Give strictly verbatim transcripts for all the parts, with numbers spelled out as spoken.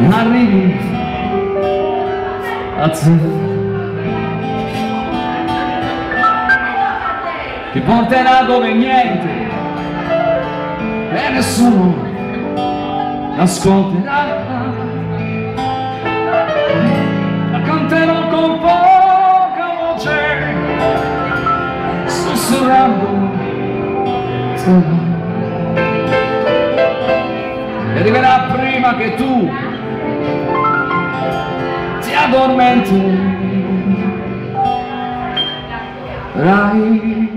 arrivi a zero, ti porterà dove niente e nessuno ascolterà. La canterò con poca voce, sussurrando e arriverà prima che tu ti addormenterai.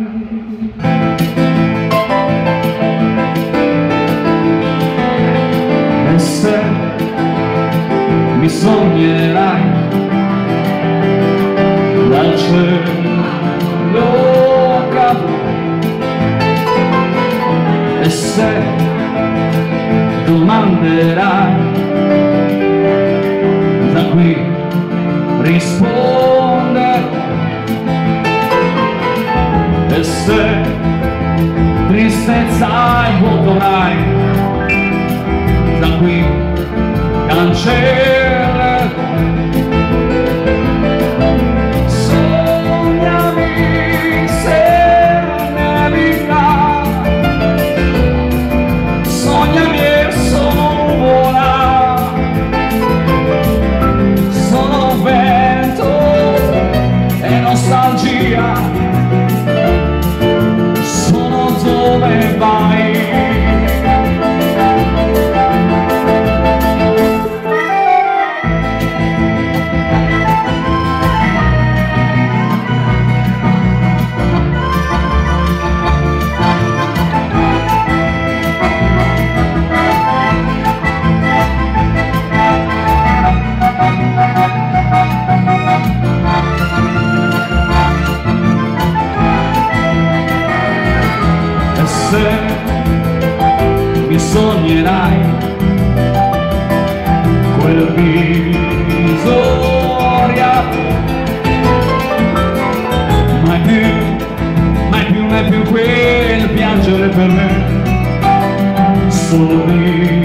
E se mi sognerai dal cielo cadrò, e se domanderai da qui risponderò, e se tristezza e vuoto avrai, da qui cancellerò. Sognami se nevica, sognami e sono nuvola, sono vento e nostalgia, sono dove vai. Se mi sognerai quel viso oriato, mai più, mai più, mai più quel piangere per me, solo io.